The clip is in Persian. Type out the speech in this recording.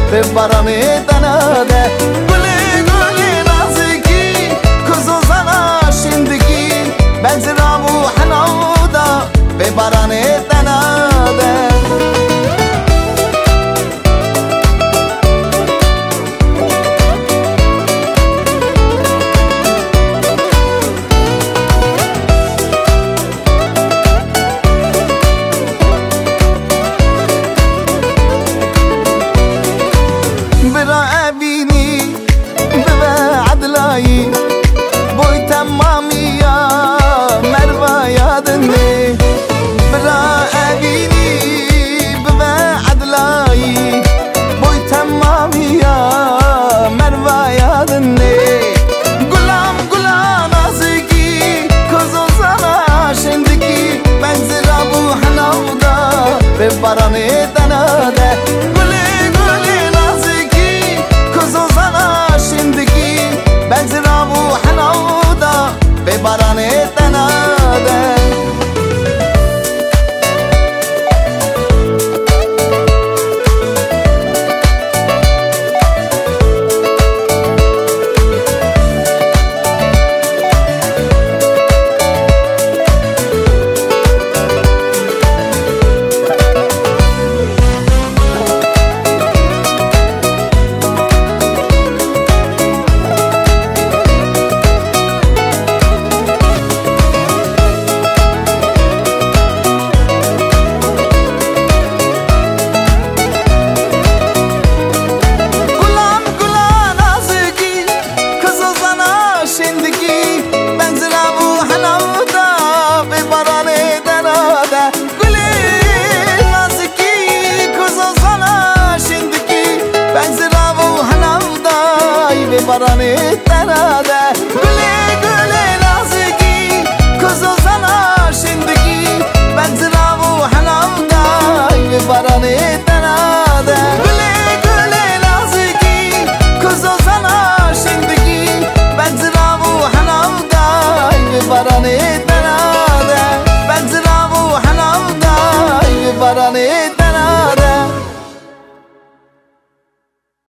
به باران تناده گلی گلی نازکی کزو زنا شندگی بنزرام و حناودا به باران تناده برا ابینی به عدلایی بوی تمامی یا مروا یادنی برا ابینی به عدلایی بوی تمامی یا مروا یادنی گلام گلام نازکی کزو زنا شندگی بنزر ابو حناودا به باران تناده بنزرام و حناودا به باران تناده باران